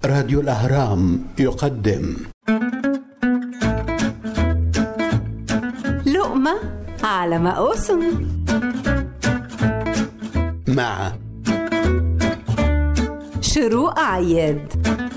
راديو الأهرام يقدم لقمة على مقاسم مع شروق عياد.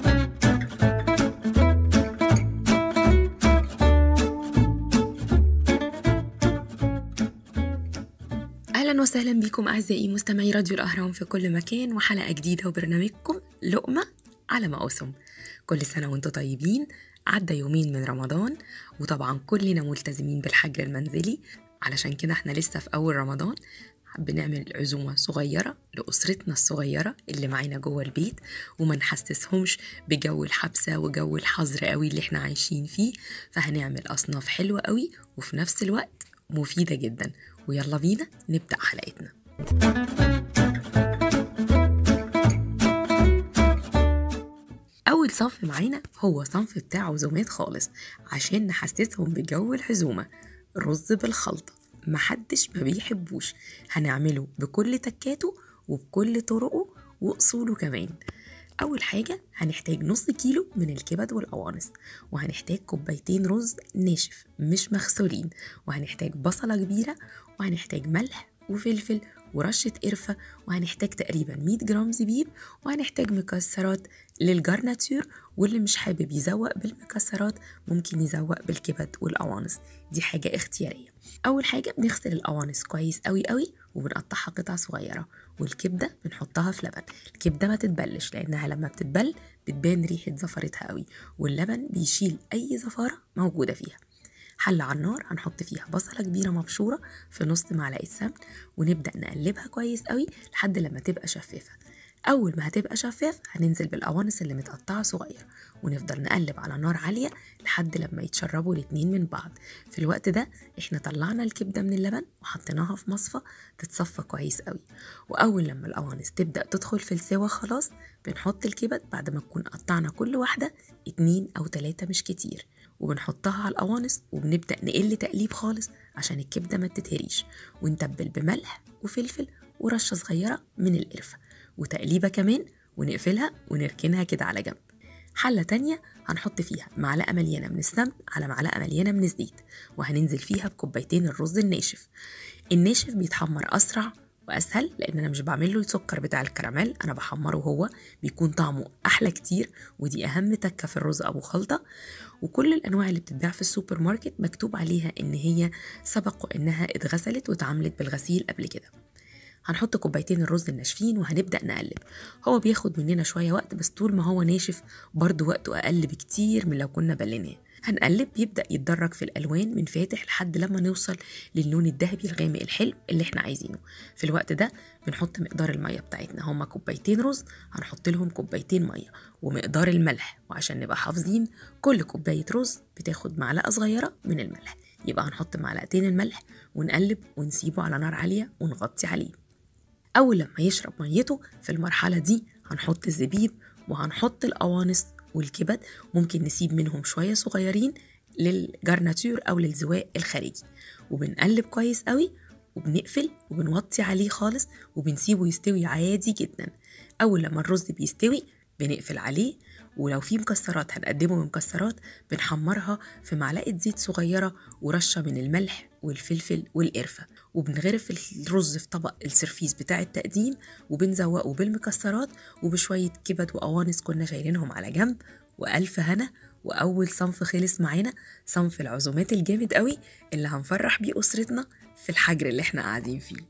أهلا وسهلا بكم أعزائي مستمعي راديو الأهرام في كل مكان، وحلقة جديدة وبرنامجكم لقمة على مقاسم. كل سنة وانتم طيبين. عدى يومين من رمضان، وطبعا كلنا ملتزمين بالحجر المنزلي، علشان كده احنا لسه في أول رمضان. بنعمل عزومة صغيرة لأسرتنا الصغيرة اللي معانا جوه البيت، وما نحسسهمش بجو الحبسة وجو الحظر قوي اللي احنا عايشين فيه. فهنعمل أصناف حلوة قوي وفي نفس الوقت مفيدة جدا. ويلا بينا نبدأ حلقتنا. أول صنف معانا هو صنف بتاع عزومات خالص، عشان نحسسهم بجو العزومة. رز بالخلطة، محدش ما بيحبوش. هنعمله بكل تكاته وبكل طرقه وأصوله كمان. أول حاجة هنحتاج نص كيلو من الكبد والقوانص، وهنحتاج كوبايتين رز ناشف مش مغسولين، وهنحتاج بصلة كبيرة، وهنحتاج ملح وفلفل ورشة قرفة، وهنحتاج تقريبا 100 جرام زبيب، وهنحتاج مكسرات للجارناتير. واللي مش حابب يزوق بالمكسرات ممكن يزوق بالكبد والقوانص، دي حاجة اختيارية. أول حاجة بنغسل القوانص كويس قوي قوي وبنقطعها قطع صغيرة، والكبدة بنحطها في لبن. الكبدة ما تتبلش، لأنها لما بتتبل بتبان ريحة زفرتها قوي، واللبن بيشيل أي زفارة موجودة فيها. حلة على النار هنحط فيها بصلة كبيرة مبشورة في نص معلقة سمن، ونبدأ نقلبها كويس قوي لحد لما تبقى شفافة. أول ما هتبقى شفاف هننزل بالقوانص اللي متقطعة صغير، ونفضل نقلب على نار عالية لحد لما يتشربوا الاتنين من بعض. في الوقت ده احنا طلعنا الكبدة من اللبن وحطيناها في مصفى تتصفى كويس قوي. وأول لما القوانص تبدأ تدخل في السوا خلاص بنحط الكبد بعد ما نكون قطعنا كل واحدة 2 أو 3 مش كتير، وبنحطها على القوانص وبنبدأ نقل تقليب خالص عشان الكبدة ما تتهريش، ونتبل بملح وفلفل ورشة صغيرة من القرفة وتقليبة كمان، ونقفلها ونركنها كده على جنب. حلة تانية هنحط فيها معلقة مليانة من السمن على معلقة مليانة من الزيت، وهننزل فيها بكوبايتين الرز الناشف. الناشف بيتحمر أسرع وأسهل، لأن أنا مش بعمله السكر بتاع الكراميل، أنا بحمره هو، بيكون طعمه أحلى كتير، ودي أهم تكة في الرز أبو خلطة. وكل الأنواع اللي بتتباع في السوبر ماركت مكتوب عليها إن هي سبق وإنها اتغسلت واتعملت بالغسيل قبل كده. هنحط كوبايتين الرز الناشفين وهنبدأ نقلب. هو بياخد مننا شوية وقت، بس طول ما هو ناشف برضو وقته أقل بكتير من لو كنا بليناه. هنقلب يبدأ يتدرج في الألوان من فاتح لحد لما نوصل للون الذهبي الغامق الحلو اللي احنا عايزينه. في الوقت ده بنحط مقدار المية بتاعتنا، هما كوبايتين رز هنحط لهم كوبايتين مية، ومقدار الملح. وعشان نبقى حافظين كل كوباية رز بتاخد معلقة صغيرة من الملح، يبقى هنحط معلقتين الملح ونقلب ونسيبه على نار عالية ونغطي عليه. أول لما يشرب ميته في المرحلة دي هنحط الزبيب، وهنحط القوانص والكبد، ممكن نسيب منهم شوية صغيرين للجارناتير أو للزواق الخارجي، وبنقلب كويس قوي وبنقفل وبنوطي عليه خالص وبنسيبه يستوي عادي جدا. أول لما الرز بيستوي بنقفل عليه، ولو في مكسرات هنقدمه بمكسرات بنحمرها في معلقة زيت صغيرة ورشة من الملح والفلفل والقرفة، وبنغرف الرز في طبق السرفيس بتاع التقديم، وبنزوقه بالمكسرات وبشوية كبد وقوانص كنا شايلينهم على جنب. وألف هنا. وأول صنف خلص معانا، صنف العزومات الجامد قوي اللي هنفرح بيه أسرتنا في الحجر اللي احنا قاعدين فيه.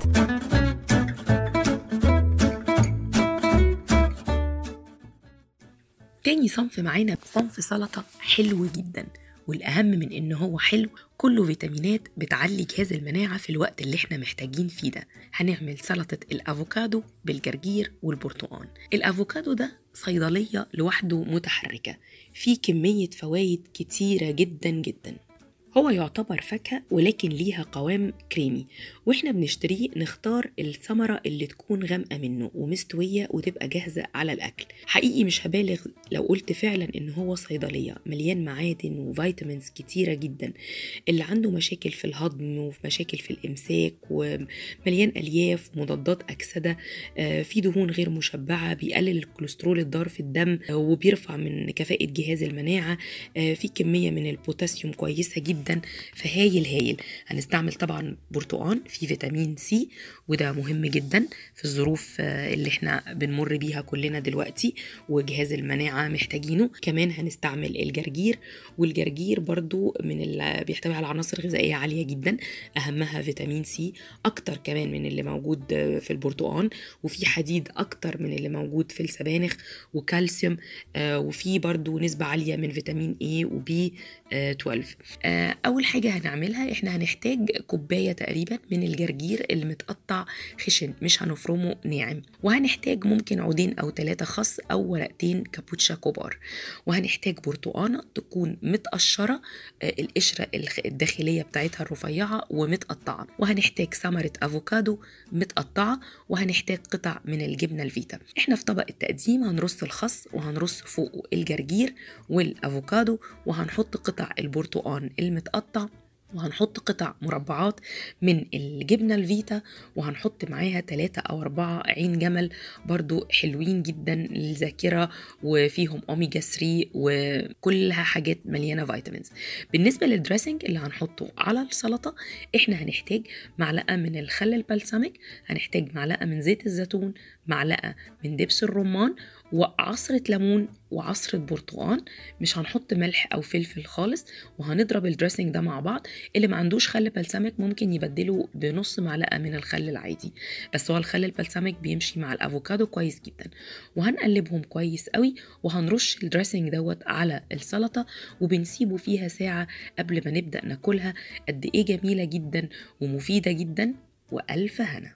تاني صنف معانا صنف سلطة حلو جدا، والأهم من إنه هو حلو كله فيتامينات بتعلي جهاز المناعة في الوقت اللي احنا محتاجين فيه ده. هنعمل سلطة الأفوكادو بالجرجير والبرتقان. الأفوكادو ده صيدلية لوحده متحركة، فيه كمية فوائد كتيرة جدا جدا. هو يعتبر فاكهة ولكن ليها قوام كريمي، واحنا بنشتريه نختار الثمرة اللي تكون غامقة منه ومستوية وتبقى جاهزة على الأكل. حقيقي مش هبالغ لو قلت فعلا إن هو صيدلية، مليان معادن وفيتامينز كتيرة جدا. اللي عنده مشاكل في الهضم وفي مشاكل في الإمساك، ومليان ألياف ومضادات أكسدة، في دهون غير مشبعة، بيقلل الكوليسترول الضار في الدم وبيرفع من كفاءة جهاز المناعة، في كمية من البوتاسيوم كويسة جدا. فهايل. هنستعمل طبعا برتقان فيه فيتامين سي، وده مهم جدا في الظروف اللي احنا بنمر بيها كلنا دلوقتي وجهاز المناعة محتاجينه. كمان هنستعمل الجرجير، والجرجير برضو من اللي بيحتوي على عناصر غذائية عالية جدا، أهمها فيتامين سي أكتر كمان من اللي موجود في البرتقان، وفي حديد أكتر من اللي موجود في السبانخ، وكالسيوم، وفي برضو نسبة عالية من فيتامين A و B12. أول حاجة هنعملها إحنا هنحتاج كوباية تقريبا من الجرجير اللي متقطع خشن، مش هنفرمه ناعم، وهنحتاج ممكن 2 أو 3 خس أو ورقتين كابوتشا كبار، وهنحتاج برتقانة تكون متقشرة، القشرة الداخلية بتاعتها الرفيعة ومتقطعة، وهنحتاج ثمرة أفوكادو متقطعة، وهنحتاج قطع من الجبنة الفيتا. إحنا في طبق التقديم هنرص الخس وهنرص فوقه الجرجير والأفوكادو، وهنحط قطع البرتقان المتقطع، وهنحط قطع مربعات من الجبنة الفيتا، وهنحط معاها 3 أو 4 عين جمل برضو حلوين جدا للذاكرة، وفيهم أوميجا 3 وكلها حاجات مليانة فيتامينز. بالنسبة للدريسنج اللي هنحطه على السلطة، احنا هنحتاج معلقة من الخل البلسمك، هنحتاج معلقة من زيت الزيتون، معلقة من دبس الرمان، وعصرة ليمون وعصرة برتقان. مش هنحط ملح أو فلفل خالص، وهنضرب الدريسنج ده مع بعض. اللي ما عندوش خل بلسمك ممكن يبدله بنص معلقة من الخل العادي، بس هو الخل البلسمك بيمشي مع الأفوكادو كويس جدا. وهنقلبهم كويس قوي، وهنرش الدريسنج دوت على السلطة، وبنسيبه فيها ساعة قبل ما نبدأ ناكلها. قد إيه جميلة جدا ومفيدة جدا، وألف هنا.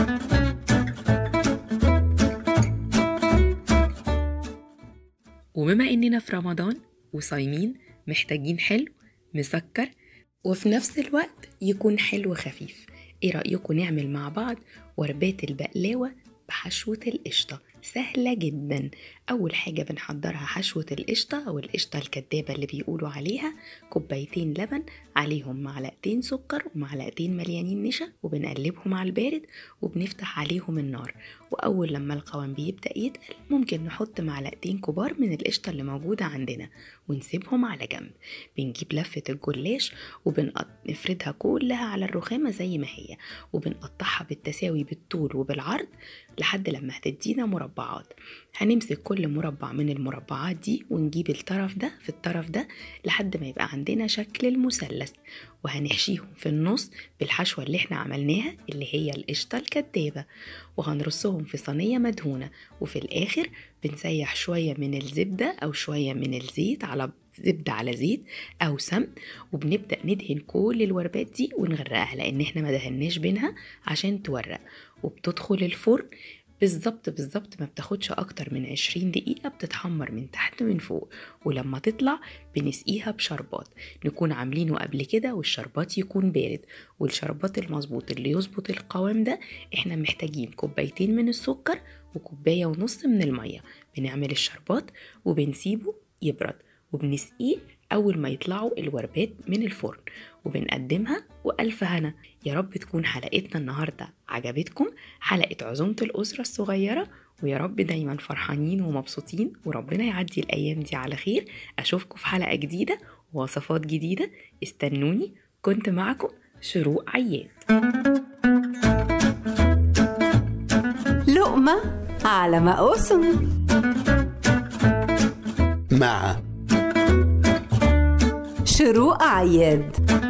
وبما إننا في رمضان وصايمين، محتاجين حلو مسكر وفي نفس الوقت يكون حلو خفيف. إيه رأيكم نعمل مع بعض وربات البقلاوة بحشوة القشطة؟ سهلة جدا. أول حاجة بنحضرها حشوة القشطة أو القشطة الكدابة اللي بيقولوا عليها. 2 كوبايتين لبن، عليهم 2 معلقتين سكر و2 مليانين نشا، وبنقلبهم على البارد وبنفتح عليهم النار. وأول لما القوام بيبدأ يتقل ممكن نحط 2 معلقتين كبار من القشطة اللي موجودة عندنا ونسيبهم على جنب. بنجيب لفة الجلاش وبنفردها كلها على الرخامة زي ما هي، وبنقطعها بالتساوي بالطول وبالعرض لحد لما هتدينا مربعات. هنمسك كل مربع من المربعات دي ونجيب الطرف ده في الطرف ده لحد ما يبقى عندنا شكل المثلث، وهنحشيهم في النص بالحشوة اللي احنا عملناها اللي هي القشطة الكدابة، وهنرصهم في صينية مدهونة. وفي الآخر بنسيح شوية من الزبدة أو شوية من الزيت على زبدة على زيت أو سمن، وبنبدأ ندهن كل الوربات دي ونغرقها، لأن احنا ما دهناش بينها عشان تورق. وبتدخل الفرن بالظبط ما بتاخدش أكتر من 20 دقيقة، بتتحمر من تحت ومن فوق. ولما تطلع بنسقيها بشربات نكون عاملينه قبل كده، والشربات يكون بارد. والشربات المظبوط اللي يظبط القوام ده احنا محتاجين 2 كوبايتين من السكر و1.5 كوباية من المية. بنعمل الشربات وبنسيبه يبرد، وبنسقيه أول ما يطلعوا الوربات من الفرن، وبنقدمها وألف هنا. يا رب تكون حلقتنا النهاردة عجبتكم، حلقة عزومة الأسرة الصغيرة، ويا رب دايما فرحانين ومبسوطين، وربنا يعدي الأيام دي على خير. أشوفكم في حلقة جديدة ووصفات جديدة، استنوني. كنت معكم شروق عياد. لقمة على مقاسم مع شروق عياد.